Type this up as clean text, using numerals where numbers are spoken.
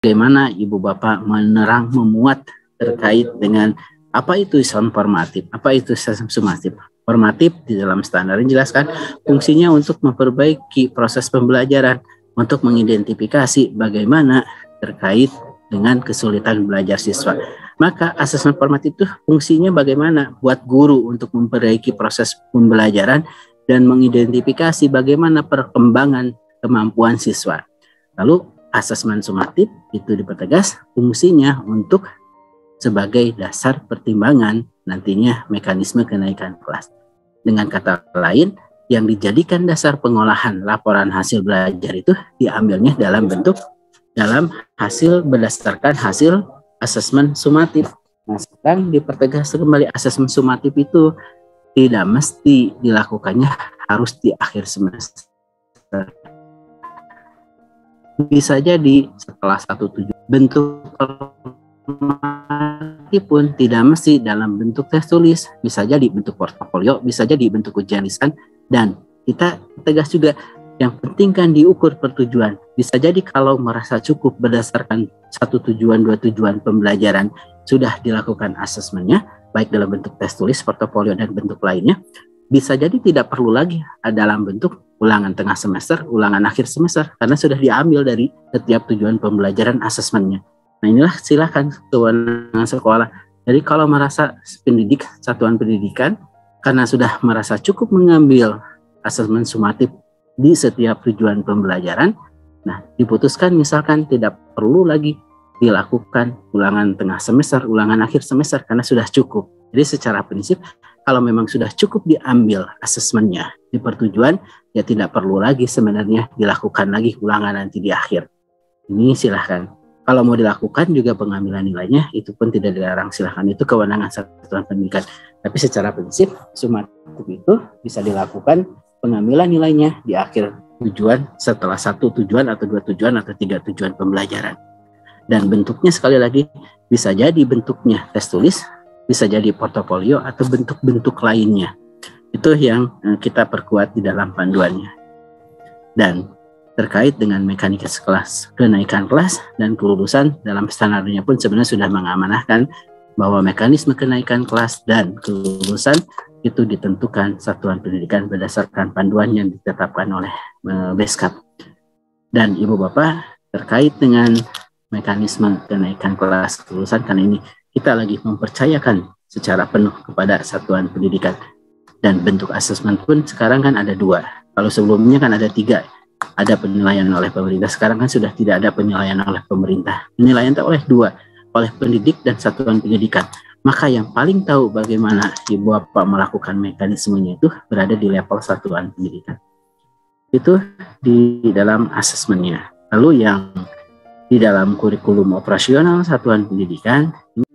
bagaimana Ibu Bapak memuat terkait dengan apa itu Islam formatif, apa itu Islam sumatif. Formatif di dalam standar dijelaskan fungsinya untuk memperbaiki proses pembelajaran, untuk mengidentifikasi bagaimana terkait dengan kesulitan belajar siswa. Maka asesmen formatif itu fungsinya bagaimana buat guru untuk memperbaiki proses pembelajaran dan mengidentifikasi bagaimana perkembangan kemampuan siswa. Lalu asesmen sumatif itu dipertegas fungsinya untuk sebagai dasar pertimbangan nantinya mekanisme kenaikan kelas. Dengan kata lain, yang dijadikan dasar pengolahan laporan hasil belajar itu diambilnya dalam hasil berdasarkan hasil asesmen sumatif. Nah, sekarang dipertegas kembali asesmen sumatif itu tidak mesti dilakukannya harus di akhir semester. Bisa jadi setelah 1/7. Bentuk pun tidak mesti dalam bentuk tes tulis, bisa jadi bentuk portofolio, bisa jadi bentuk ujian lisan, dan kita tegas juga yang penting kan diukur pertujuan. Bisa jadi kalau merasa cukup berdasarkan 1 tujuan, 2 tujuan pembelajaran sudah dilakukan asesmennya, baik dalam bentuk tes tulis, portofolio, dan bentuk lainnya, bisa jadi tidak perlu lagi dalam bentuk ulangan tengah semester, ulangan akhir semester, karena sudah diambil dari setiap tujuan pembelajaran asesmennya. Nah, inilah silakan kewenangan sekolah. Jadi kalau merasa satuan pendidikan karena sudah merasa cukup mengambil asesmen sumatif di setiap tujuan pembelajaran, nah diputuskan misalkan tidak perlu lagi dilakukan ulangan tengah semester, ulangan akhir semester karena sudah cukup. Jadi secara prinsip kalau memang sudah cukup diambil asesmennya di pertujuan, ya tidak perlu lagi sebenarnya dilakukan lagi ulangan nanti di akhir. Ini silahkan. Kalau mau dilakukan juga pengambilan nilainya, itu pun tidak dilarang, silahkan. Itu kewenangan satuan pendidikan. Tapi secara prinsip, sumatif itu bisa dilakukan pengambilan nilainya di akhir tujuan setelah 1 tujuan atau 2 tujuan atau 3 tujuan pembelajaran. Dan bentuknya sekali lagi bisa jadi bentuknya tes tulis, bisa jadi portofolio atau bentuk-bentuk lainnya. Itu yang kita perkuat di dalam panduannya. Dan terkait dengan mekanika kelas, kenaikan kelas dan kelulusan dalam standarnya pun sebenarnya sudah mengamanahkan bahwa mekanisme kenaikan kelas dan kelulusan itu ditentukan satuan pendidikan berdasarkan panduan yang ditetapkan oleh Beskap. Dan Ibu Bapak terkait dengan mekanisme kenaikan kelas kelulusan, karena ini kita lagi mempercayakan secara penuh kepada satuan pendidikan. Dan bentuk asesmen pun sekarang kan ada 2. Kalau sebelumnya kan ada 3. Ada penilaian oleh pemerintah, sekarang kan sudah tidak ada penilaian oleh pemerintah. Penilaian oleh 2, oleh pendidik dan satuan pendidikan. Maka yang paling tahu bagaimana Ibu Bapak melakukan mekanismenya itu berada di level satuan pendidikan. Itu di dalam asesmennya. Lalu yang di dalam kurikulum operasional satuan pendidikan